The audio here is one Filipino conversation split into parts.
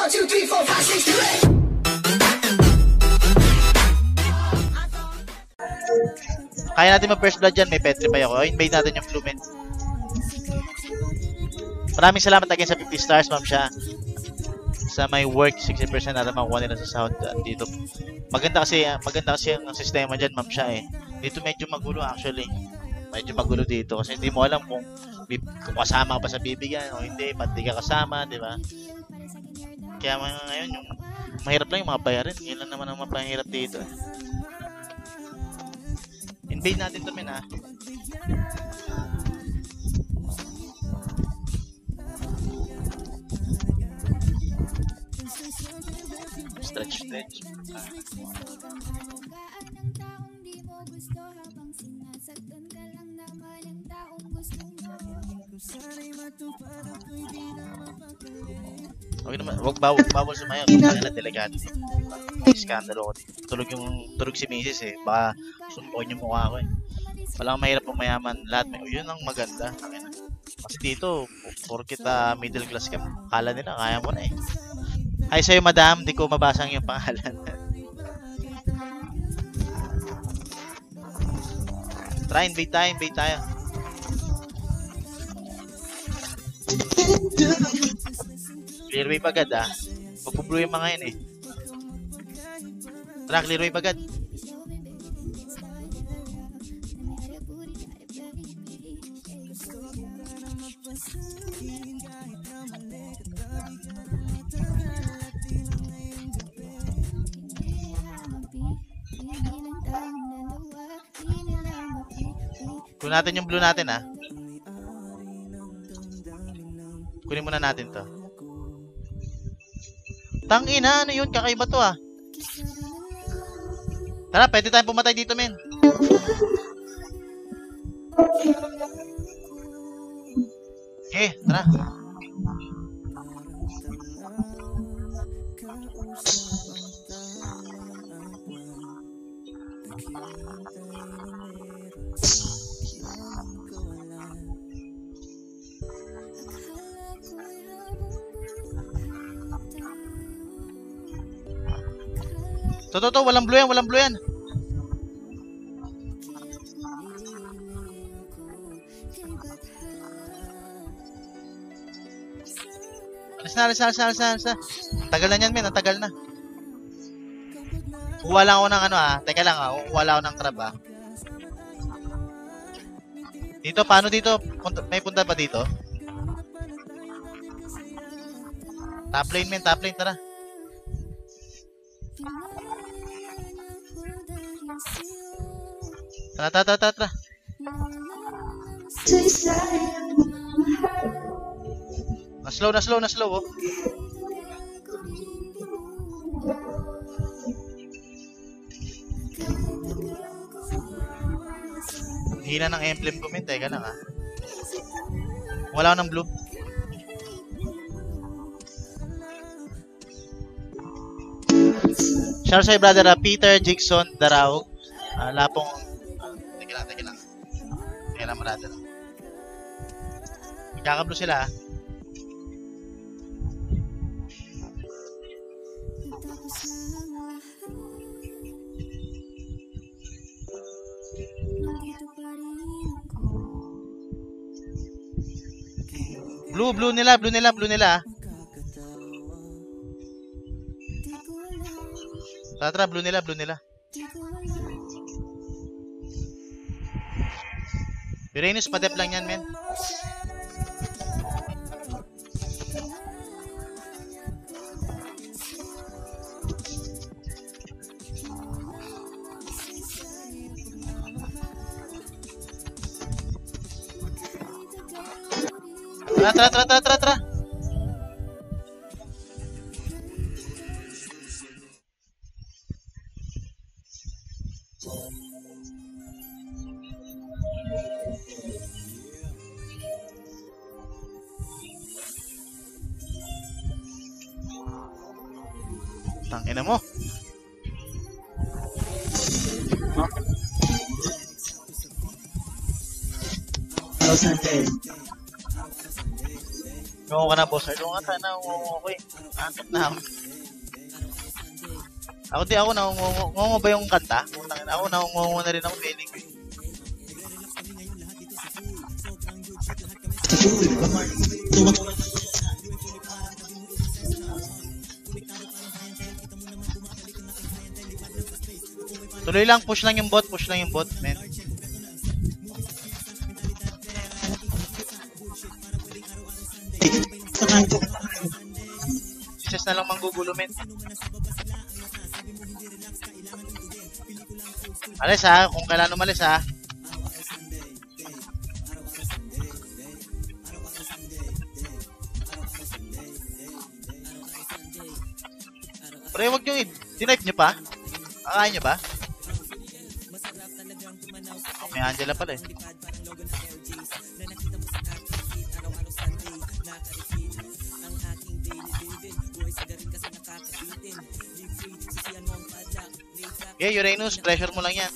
Kaya natin mag-first blood dyan. May petrify ako. Invade natin yung blue men. Maraming salamat again sa 50 stars, ma'am siya. Sa my work, 60% natin makuha nila sa sound dito. Maganda kasi ang sistema dyan, ma'am siya eh. Dito medyo magulo actually. Medyo magulo dito kasi hindi mo alam kung kasama ka pa sa bibigyan o hindi, pati ka kasama, di ba? Kaya ngayon, yung mahirap lang yung mga bayarin. Yun lang naman ang mapahirap dito. Invade natin to men ha. Stretch. Okay naman, wag bawal sumayaw. Kaya na delikado. Iskandalo ko. Tulog si Mrs. eh. Baka suntukin yung mukha ko eh. Walang mahirap pang mayaman. Lahat yun ang maganda. Kasi dito, porkit middle class ka, kala nila kaya mo na eh. Hi sa'yo madam, di ko mabasa ang iyong pangalan. Try, invade tayo. Clear wave agad ah. Magpo-blue yung mga yun eh. Tara, clear wave agad. Kunin natin yung blue natin ah. Kunin muna natin to. Tangina, ano yun? Kakaiba to ah. Tara, pwede tayong pumatay dito men. Okay, tara. To, walang blue yan. Alis na. Ang tagal na yan, men. Ang tagal na. Kuha lang ako ng ano ah. Teka lang ah. Kuha lang ako ng crab ah. Dito, paano dito? May punta pa dito? Top lane, men. Top lane, tara. Tara. Na slow oh. Hina ng emblem ko men, teka lang ah. Wala ako ng blue. Shout out sa brother Peter Jigson Daraog. Lapong Teka lang brother. Magkaka-blue sila ah. Blue nila. Tara, blue nila. Uranus, padep lang yan, men. Tara. Tangina mo. Ngungo ka na, boss. Ano nga tayo, ngungo ko eh. Antok na ako. Ako nangungo. Ngungo ba yung kanta? Ako nangungo na rin ako, feeling ko. Tuloy lang, push lang yung bot, men. Just na lang manggugulo, men. Alis ha, kung kailan umalis ha. Pre, wag nyo tinipe nyo pa? Kakain nyo ba? Oh, may Angela pala eh. Okay, Uranus, pressure mo lang yan.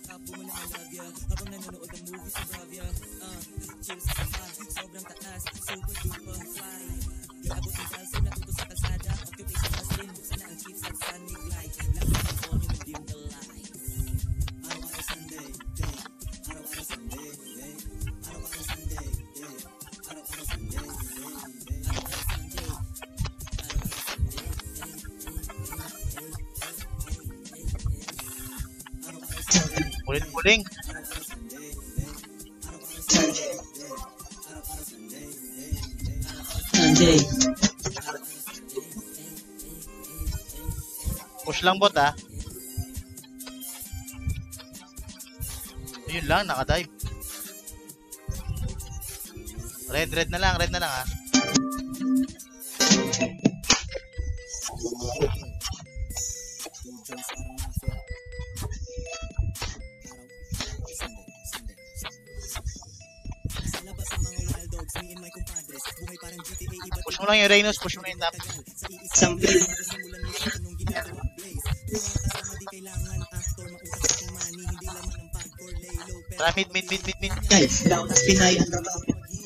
Puling. Push lang bot ha. Yun lang, nakadive. Red na lang ha. Push mo lang yung Uranus, push mo lang yung top. Tara, mid. Guys, Pinay ang trabaho.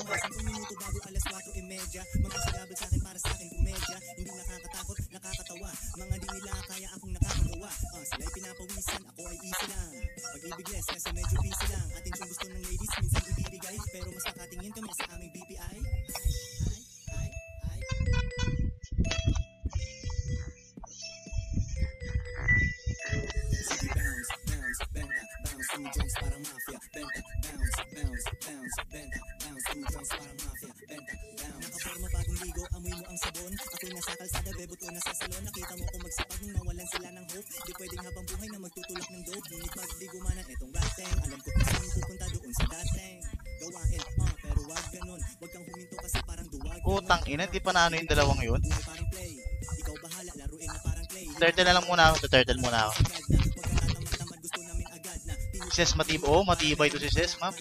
Utang ina, di pa na ano yung dalawang yun. Turtle na lang muna ako. Turtle muna ako. Ses matibay. Oh, matibay to si Ses, ma'am.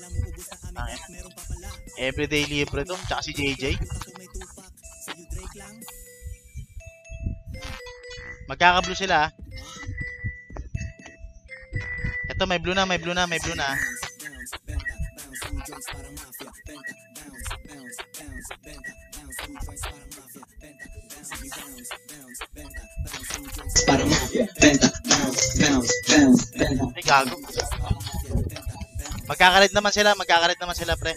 Everyday libre to. Tsaka si JJ. Magkaka-blue sila. Ito, may blue na. Para mafia, benta, bounce. Ay, gago. Magkakalit naman sila, pre.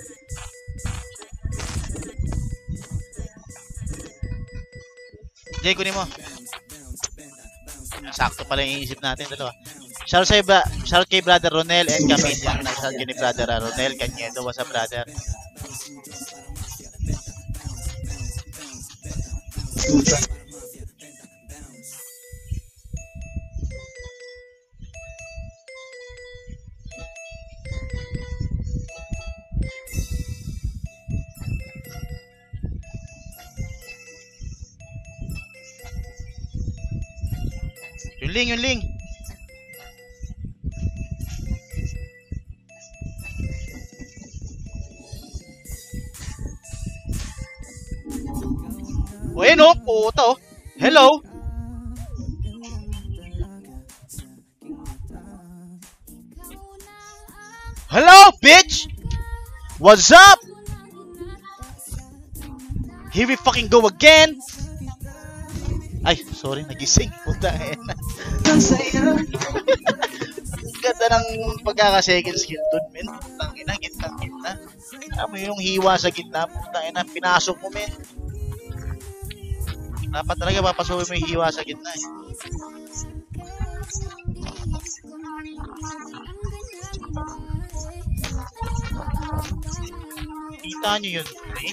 Jay, kunin mo. Sakto pala yung iisip natin, dalawa. Shout kay brother Ronel and Camille. Shout kay ni brother Ronel Cañedo. What's up, brother? Yung link. O, yun o, puta o. Hello. Hello, bitch. What's up? Here we fucking go again! Ay, sorry, nagising. Puta na. Ganda ng pagkaka-second skill dun, men. Tangina, gitna. Alam mo yung hiwa sa gitna, putang pinasok mo, men. Dapat talaga papasukin mo yung hiwa sa gitna, eh. Kita nyo yun, eh?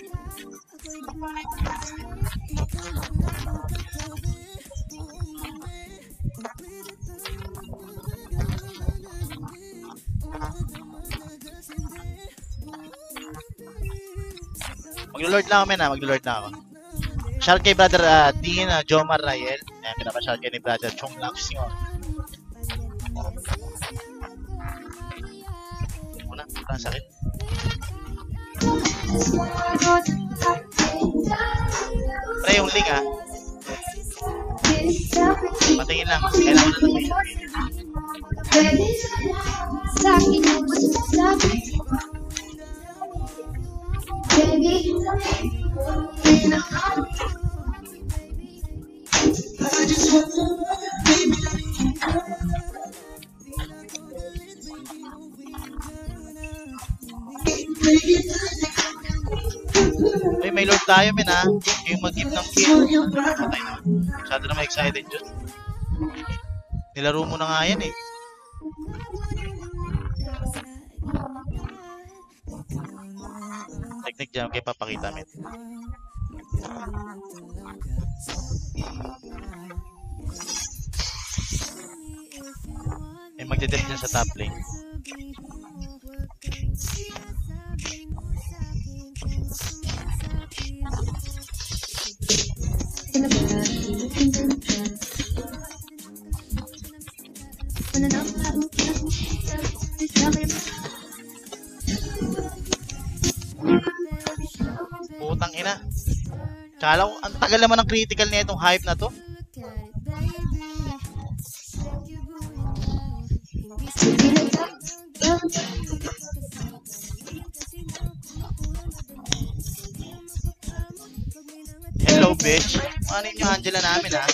Maglo-lord na ako, men, ha? Maglo-lord na ako. Shout kay brother Dean Jomar Rael. Ayan, pinapa-shout kay ni brother Chong Langsing. Una, parang sakit. Pre, yung link, ha? Patingin lang. Kailangan na naman yun. Uy, may lord tayo, men, ha? Yung mag-give ng kill. Patay na. Masyado na ma-excited yun. Nilaro mo na nga yan, eh. Technique jam kayo papakita, men. May magdedep dyan sa top lane. Putang ina. Kala ko, ang tagal naman ng critical na itong hype na to. Hello, bitch. Ano yung Angela namin, ha?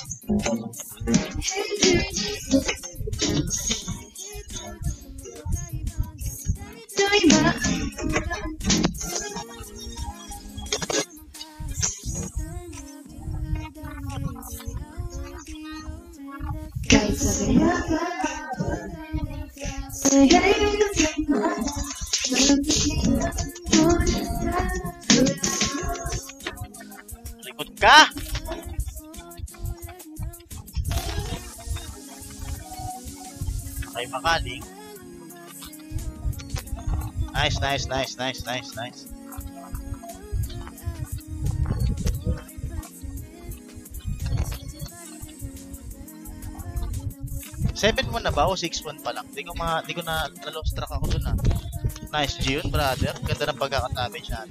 Likod ka! Okay, makaling. Nice. 7-1 na ba o 6-1 pa lang? Di ko na lost track ako dun, ha. Nice G yun, brother. Ganda ng pagkakatabi siya.